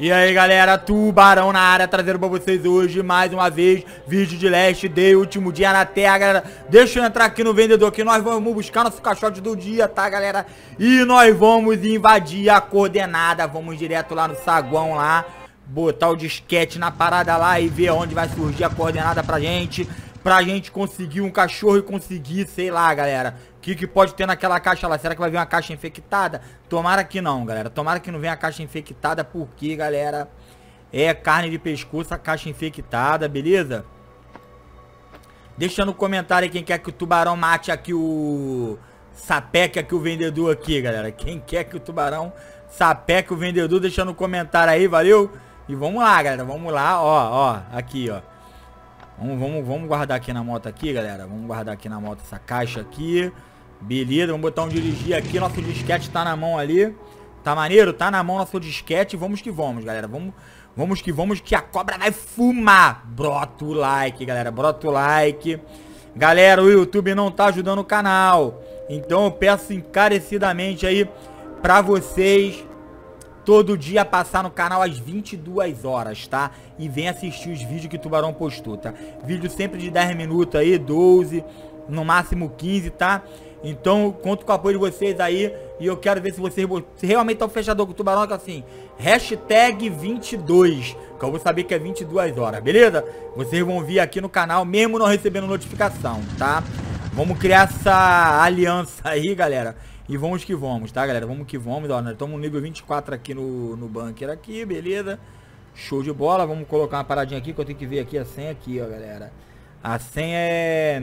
E aí galera, Tubarão na área, trazendo pra vocês hoje mais uma vez vídeo de Last Day, último dia na Terra, galera. Deixa eu entrar aqui no vendedor que nós vamos buscar nosso caixote do dia, tá galera? E nós vamos invadir a coordenada, vamos direto lá no saguão lá, botar o disquete na parada lá e ver onde vai surgir a coordenada pra gente conseguir um cachorro e conseguir, sei lá galera, o que pode ter naquela caixa lá. Será que vai vir uma caixa infectada? Tomara que não, galera. Tomara que não venha a caixa infectada, porque, galera, é carne de pescoço a caixa infectada, beleza? Deixa no comentário aí quem quer que o tubarão mate aqui o... sapeque aqui o vendedor aqui, galera. Quem quer que o tubarão sapeque o vendedor, deixa no comentário aí, valeu? E vamos lá, galera. Vamos lá, ó, aqui, ó. Vamos guardar aqui na moto aqui, galera. Vamos guardar aqui na moto essa caixa aqui. Beleza, vamos botar um dirigir aqui. Nosso disquete tá na mão ali. Tá maneiro? Tá na mão nosso disquete. Vamos que vamos, galera. Vamos que vamos, que a cobra vai fumar. Brota o like, galera. Brota o like. Galera, o YouTube não tá ajudando o canal. Então eu peço encarecidamente aí pra vocês todo dia passar no canal às 22 horas, tá? E vem assistir os vídeos que o Tubarão postou, tá? Vídeo sempre de 10 minutos aí, 12, no máximo 15, tá? Então, conto com o apoio de vocês aí. E eu quero ver se vocês se realmente estão fechador com o Tubarão, que assim, hashtag 22, que eu vou saber que é 22 horas, beleza? Vocês vão vir aqui no canal, mesmo não recebendo notificação, tá? Vamos criar essa aliança aí, galera. E vamos que vamos, tá, galera? Vamos que vamos, ó. Nós estamos no nível 24 aqui no bunker aqui, beleza? Show de bola. Vamos colocar uma paradinha aqui, que eu tenho que ver aqui a senha aqui, ó, galera. A senha é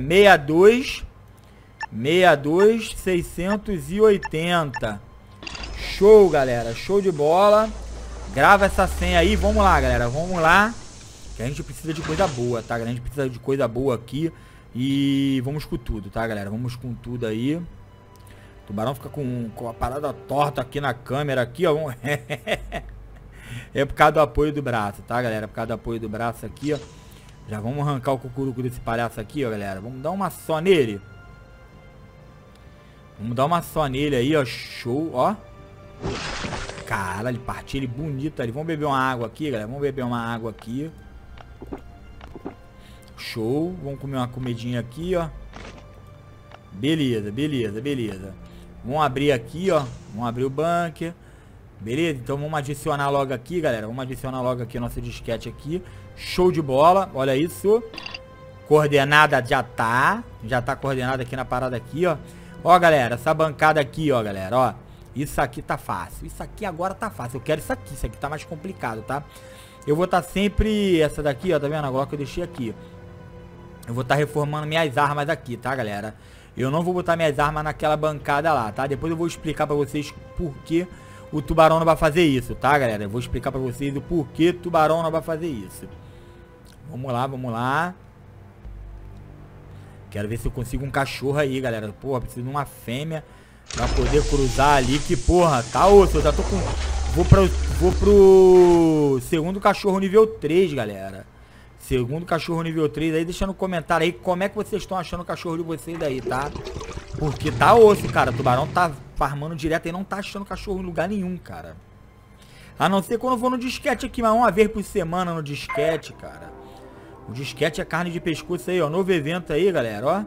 62680. Show, galera. Show de bola. Grava essa senha aí. Vamos lá, galera. Vamos lá. Que a gente precisa de coisa boa, tá, galera? A gente precisa de coisa boa aqui. E vamos com tudo, tá, galera? Vamos com tudo aí. O tubarão fica com a parada torta aqui na câmera, aqui, ó. É por causa do apoio do braço, tá, galera? Por causa do apoio do braço aqui, ó. Já vamos arrancar o cucuruco desse palhaço aqui, ó, galera. Vamos dar uma só nele. Vamos dar uma só nele aí, ó. Show, ó. Caralho, partiu ele bonito ali. Vamos beber uma água aqui, galera. Vamos beber uma água aqui. Show. Vamos comer uma comidinha aqui, ó. Beleza, beleza, beleza. Vamos abrir aqui, ó. Vamos abrir o bunker. Beleza? Então vamos adicionar logo aqui, galera. Vamos adicionar logo aqui o nosso disquete aqui. Show de bola. Olha isso. Coordenada já tá coordenada aqui na parada aqui, ó. Ó, galera, essa bancada aqui, ó, galera, ó. Isso aqui tá fácil. Isso aqui agora tá fácil. Eu quero isso aqui. Isso aqui tá mais complicado, tá? Eu vou estar sempre... Essa daqui, ó, tá vendo? Agora que eu deixei aqui. Eu vou estar reformando minhas armas aqui, tá, galera? Eu não vou botar minhas armas naquela bancada lá, tá? Depois eu vou explicar pra vocês por que o tubarão não vai fazer isso, tá, galera? Eu vou explicar pra vocês o porquê o tubarão não vai fazer isso. Vamos lá, vamos lá. Quero ver se eu consigo um cachorro aí, galera. Porra, preciso de uma fêmea pra poder cruzar ali. Que porra, tá osso. Eu já tô com... Vou pro segundo cachorro nível 3, galera. Segundo cachorro nível 3 aí, deixa no comentário aí como é que vocês estão achando o cachorro de vocês aí, tá? Porque tá osso, cara. O tubarão tá farmando direto e não tá achando cachorro em lugar nenhum, cara. A não ser quando eu vou no disquete aqui, mas uma vez por semana no disquete, cara. O disquete é carne de pescoço aí, ó. Novo evento aí, galera, ó.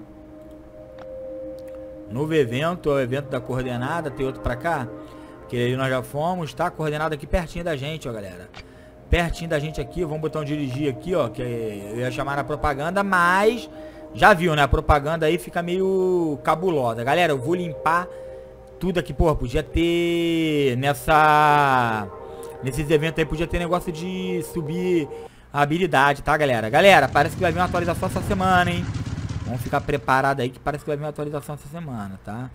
Novo evento, ó. O evento da coordenada. Tem outro pra cá. Que aí nós já fomos, tá? Coordenada aqui pertinho da gente, ó, galera. Pertinho da gente aqui, vamos botar um dirigir aqui, ó, que eu ia chamar na propaganda, mas já viu, né, a propaganda aí fica meio cabulosa. Galera, eu vou limpar tudo aqui, porra, podia ter nesses eventos aí, podia ter negócio de subir a habilidade, tá, galera? Galera, parece que vai vir uma atualização essa semana, hein? Vamos ficar preparado aí que parece que vai vir uma atualização essa semana, tá?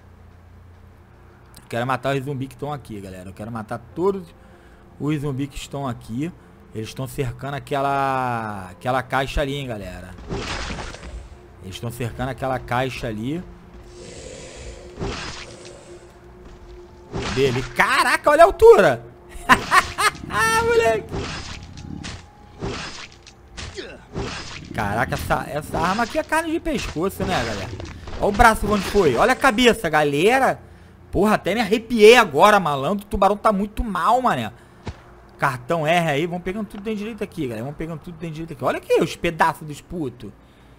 Eu quero matar os zumbis que estão aqui, galera. Eu quero matar todos os zumbis que estão aqui. Eles estão cercando aquela caixa ali, hein, galera. Eles estão cercando aquela caixa ali. Dele. Caraca, olha a altura. Moleque. Caraca, essa arma aqui é carne de pescoço, né, galera? Olha o braço onde foi. Olha a cabeça, galera. Porra, até me arrepiei agora, malandro. O tubarão tá muito mal, mané. Cartão R aí. Vamos pegando tudo dentro direito aqui, galera. Vamos pegando tudo dentro direito aqui. Olha aqui os pedaços dos putos.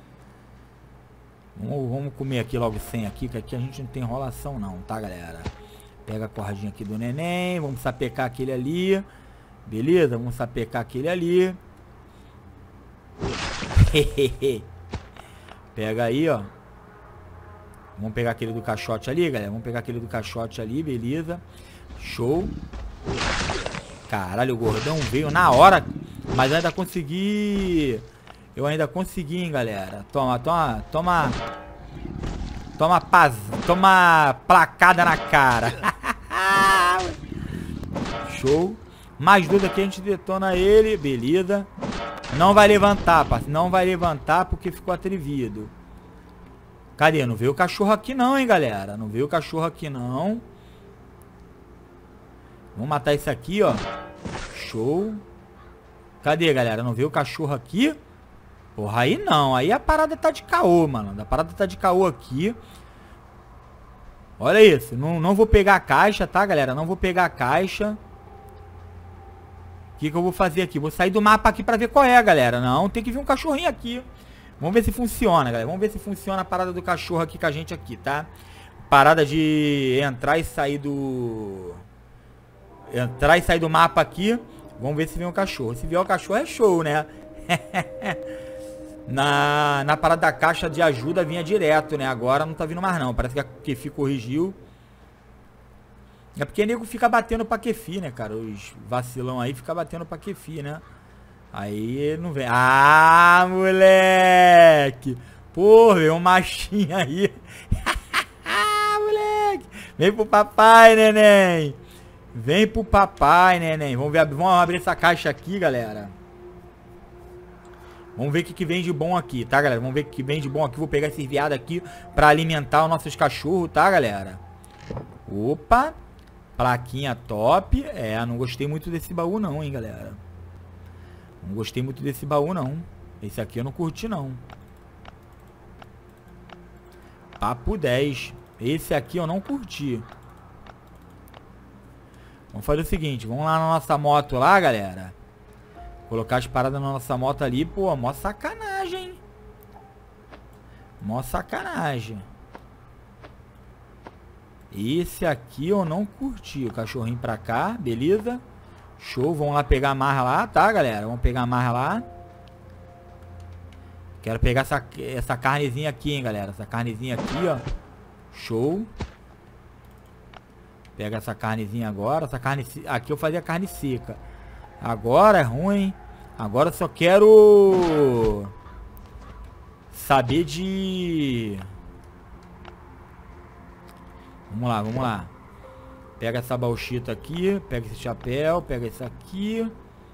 Vamos comer aqui logo sem aqui, que aqui a gente não tem enrolação não, tá, galera? Pega a cordinha aqui do neném. Vamos sapecar aquele ali. Beleza? Vamos sapecar aquele ali. Pega aí, ó. Vamos pegar aquele do caixote ali, galera. Vamos pegar aquele do caixote ali, beleza. Show. Caralho, o gordão veio na hora. Mas eu ainda consegui. Eu ainda consegui, hein, galera. Toma, toma, toma. Toma paz. Toma placada na cara. Show. Mais 2 aqui, a gente detona ele. Beleza. Não vai levantar, parceiro. Não vai levantar porque ficou atrevido. Cadê? Não veio o cachorro aqui não, hein, galera. Não veio o cachorro aqui não. Vamos matar esse aqui, ó. Show. Cadê, galera? Não veio o cachorro aqui? Porra, aí não. Aí a parada tá de caô, mano. A parada tá de caô aqui. Olha isso. Não vou pegar a caixa, tá, galera? Não vou pegar a caixa. O que eu vou fazer aqui? Vou sair do mapa aqui pra ver qual é, galera. Não, tem que vir um cachorrinho aqui. Vamos ver se funciona, galera. Vamos ver se funciona a parada do cachorro aqui com a gente aqui, tá? Parada de entrar e sair do... Entrar e sair do mapa aqui. Vamos ver se vem um cachorro. Se vier o cachorro é show, né? Na parada da caixa de ajuda vinha direto, né? Agora não tá vindo mais não. Parece que a Kefi corrigiu. É porque o nego fica batendo pra Kefi, né, cara? Os vacilão aí fica batendo pra Kefi, né? Aí não vem. Ah, moleque! Pô, veio um machinho aí. Moleque! Vem pro papai, neném! Vem pro papai, neném. Vamos ver, vamos abrir essa caixa aqui, galera. Vamos ver o que vem de bom aqui, tá, galera? Vamos ver o que vem de bom aqui. Vou pegar esses viados aqui pra alimentar os nossos cachorros, tá, galera? Opa! Plaquinha top. É, não gostei muito desse baú não, hein, galera. Não gostei muito desse baú não. Esse aqui eu não curti não. Papo 10. Esse aqui eu não curti. Vamos fazer o seguinte. Vamos lá na nossa moto lá, galera. Colocar as paradas na nossa moto ali. Pô, mó sacanagem, hein? Mó sacanagem. Esse aqui eu não curti. O cachorrinho pra cá, beleza. Show, vamos lá pegar a marra lá, tá, galera? Vamos pegar a marra lá. Quero pegar essa carnezinha aqui, hein, galera. Essa carnezinha aqui, ó. Show. Pega essa carnezinha agora. Essa carne aqui eu fazia carne seca. Agora é ruim. Agora eu só quero saber de... Vamos lá, vamos lá. Pega essa bauxita aqui. Pega esse chapéu. Pega esse aqui.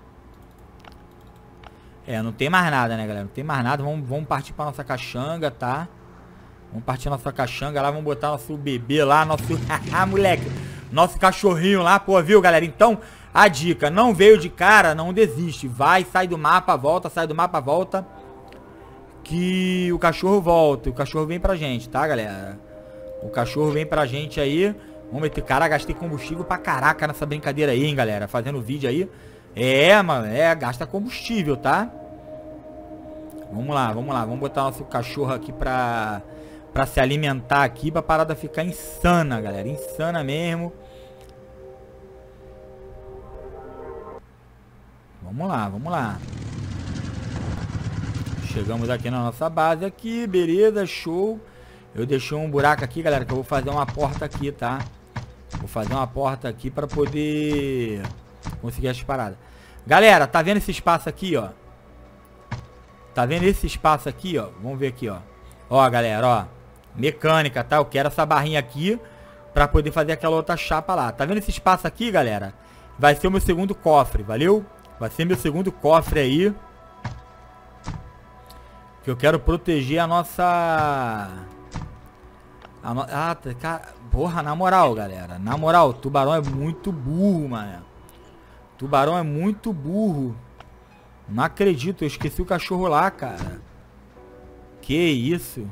É, não tem mais nada, né, galera? Não tem mais nada. Vamos partir pra nossa caixanga, tá? Vamos partir pra nossa caixanga lá. Vamos botar nosso bebê lá. Nosso... moleque. Nosso cachorrinho lá, pô, viu, galera? Então, a dica. Não veio de cara, não desiste. Vai, sai do mapa, volta. Sai do mapa, volta. Que o cachorro volta. O cachorro vem pra gente, tá, galera? O cachorro vem pra gente aí. Vamos meter... Cara, gastei combustível pra caraca nessa brincadeira aí, hein, galera? Fazendo vídeo aí. É, mano, gasta combustível, tá? Vamos lá, vamos lá. Vamos botar nosso cachorro aqui pra se alimentar aqui, pra parada ficar insana, galera. Insana mesmo. Vamos lá, vamos lá. Chegamos aqui na nossa base aqui, beleza, show. Eu deixei um buraco aqui, galera, que eu vou fazer uma porta aqui, tá? Vou fazer uma porta aqui pra poder conseguir as paradas. Galera, tá vendo esse espaço aqui, ó? Tá vendo esse espaço aqui, ó? Vamos ver aqui, ó. Ó, galera, ó. Mecânica, tá? Eu quero essa barrinha aqui pra poder fazer aquela outra chapa lá. Tá vendo esse espaço aqui, galera? Vai ser o meu segundo cofre, valeu? Vai ser meu segundo cofre aí. Que eu quero proteger a nossa... cara... Porra, na moral, galera. Na moral, o tubarão é muito burro, mano. Tubarão é muito burro. Não acredito, eu esqueci o cachorro lá, cara. Que isso?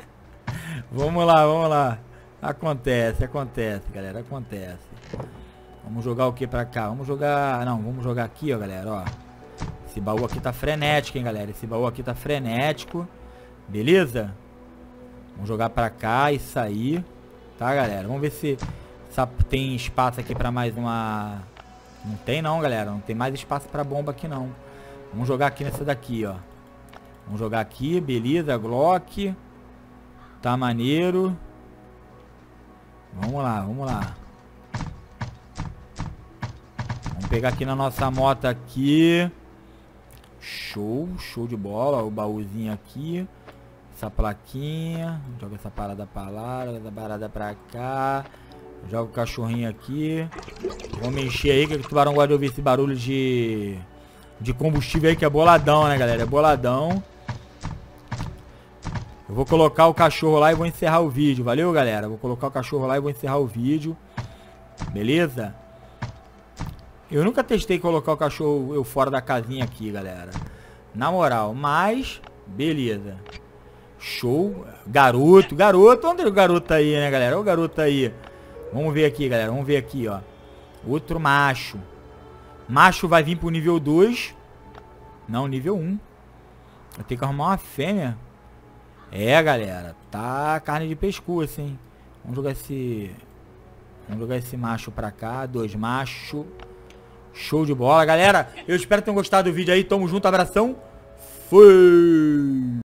Vamos lá, vamos lá. Acontece, acontece, galera, acontece. Vamos jogar o que pra cá? Vamos jogar... Não, vamos jogar aqui, ó, galera, ó. Esse baú aqui tá frenético, hein, galera. Esse baú aqui tá frenético. Beleza? Vamos jogar pra cá e sair. Tá, galera? Vamos ver se tem espaço aqui pra mais uma... Não tem não, galera. Não tem mais espaço pra bomba aqui, não. Vamos jogar aqui nessa daqui, ó. Vamos jogar aqui, beleza. Glock. Tá maneiro. Vamos lá, vamos lá. Vamos pegar aqui na nossa moto aqui. Show, show de bola. O baúzinho aqui. Essa plaquinha. Joga essa parada pra lá, joga essa parada pra cá. Joga o cachorrinho aqui. Vamos encher aí, que o tubarão gosta de ouvir esse barulho de combustível aí, que é boladão, né, galera? É boladão. Eu vou colocar o cachorro lá e vou encerrar o vídeo. Valeu, galera? Vou colocar o cachorro lá e vou encerrar o vídeo. Beleza? Eu nunca testei colocar o cachorro eu fora da casinha aqui, galera. Na moral, mas... Beleza. Show. Garoto, garoto. Onde é o garoto aí, né, galera? Olha o garoto aí. Vamos ver aqui, galera. Vamos ver aqui, ó. Outro macho. Macho vai vir pro nível 2. Não, nível 1. Eu tenho que arrumar uma fêmea. É, galera. Tá carne de pescoço, hein. Vamos jogar esse macho pra cá. 2 machos. Show de bola, galera. Eu espero que tenham gostado do vídeo aí. Tamo junto, abração. Fui!